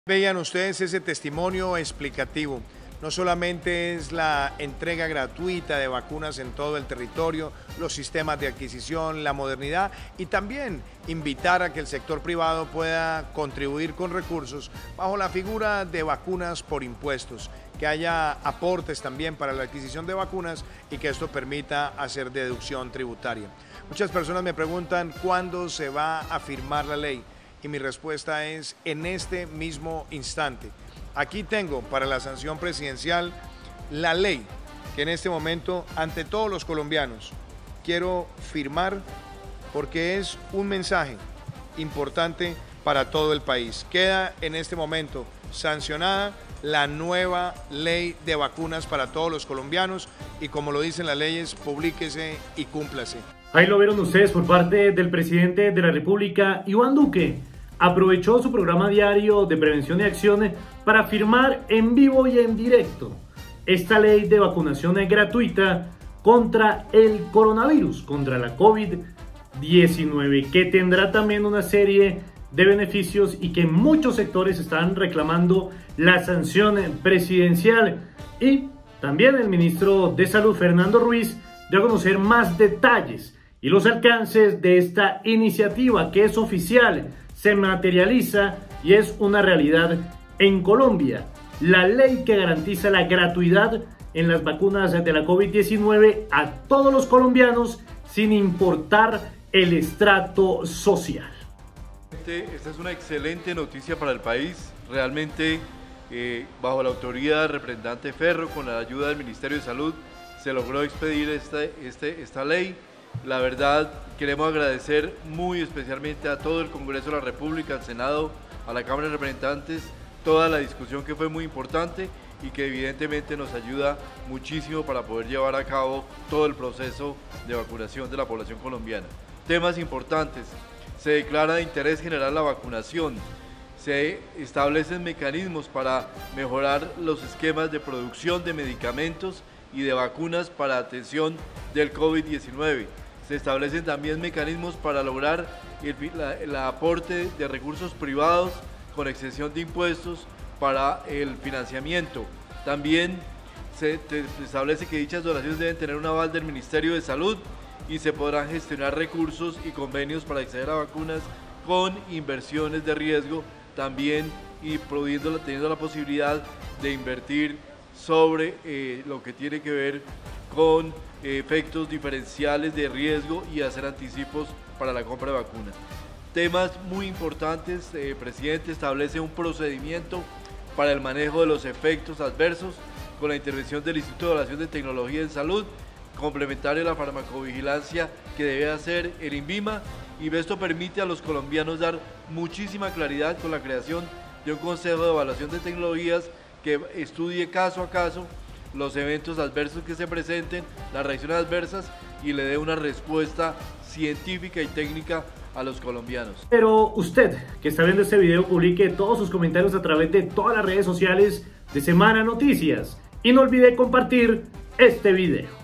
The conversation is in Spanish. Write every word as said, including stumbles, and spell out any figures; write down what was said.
Vean ustedes ese testimonio explicativo. No solamente es la entrega gratuita de vacunas en todo el territorio, los sistemas de adquisición, la modernidad y también invitar a que el sector privado pueda contribuir con recursos bajo la figura de vacunas por impuestos, que haya aportes también para la adquisición de vacunas y que esto permita hacer deducción tributaria. Muchas personas me preguntan cuándo se va a firmar la ley. Y mi respuesta es en este mismo instante. Aquí tengo para la sanción presidencial la ley que en este momento ante todos los colombianos quiero firmar porque es un mensaje importante para todo el país. Queda en este momento sancionada la nueva ley de vacunas para todos los colombianos y como lo dicen las leyes, publíquese y cúmplase. Ahí lo vieron ustedes por parte del presidente de la República, Iván Duque. Aprovechó su programa diario de prevención y acciones para firmar en vivo y en directo esta ley de vacunación gratuita contra el coronavirus, contra la COVID diecinueve, que tendrá también una serie de beneficios y que muchos sectores están reclamando la sanción presidencial. Y también el ministro de Salud, Fernando Ruiz, dio a conocer más detalles y los alcances de esta iniciativa que es oficial, se materializa y es una realidad en Colombia. La ley que garantiza la gratuidad en las vacunas de la COVID diecinueve a todos los colombianos sin importar el estrato social. Esta es una excelente noticia para el país. Realmente, eh, bajo la autoridad del representante Ferro, con la ayuda del Ministerio de Salud, se logró expedir esta, este, esta ley. La verdad, queremos agradecer muy especialmente a todo el Congreso de la República, al Senado, a la Cámara de Representantes, toda la discusión que fue muy importante y que evidentemente nos ayuda muchísimo para poder llevar a cabo todo el proceso de vacunación de la población colombiana. Temas importantes: se declara de interés general la vacunación, se establecen mecanismos para mejorar los esquemas de producción de medicamentos y de vacunas para atención del COVID diecinueve. Se establecen también mecanismos para lograr el, la, el aporte de recursos privados con exención de impuestos para el financiamiento. También se, te, se establece que dichas donaciones deben tener un aval del Ministerio de Salud y se podrán gestionar recursos y convenios para acceder a vacunas con inversiones de riesgo también y pudiendo, teniendo la posibilidad de invertir sobre eh, lo que tiene que ver con eh, efectos diferenciales de riesgo y hacer anticipos para la compra de vacunas. Temas muy importantes: el eh, presidente establece un procedimiento para el manejo de los efectos adversos con la intervención del Instituto de Evaluación de Tecnología en Salud, complementario a la farmacovigilancia que debe hacer el INVIMA, y esto permite a los colombianos dar muchísima claridad con la creación de un Consejo de Evaluación de Tecnologías que estudie caso a caso los eventos adversos que se presenten, las reacciones adversas, y le dé una respuesta científica y técnica a los colombianos. Pero usted que está viendo este video, publique todos sus comentarios a través de todas las redes sociales de Semana Noticias y no olvide compartir este video.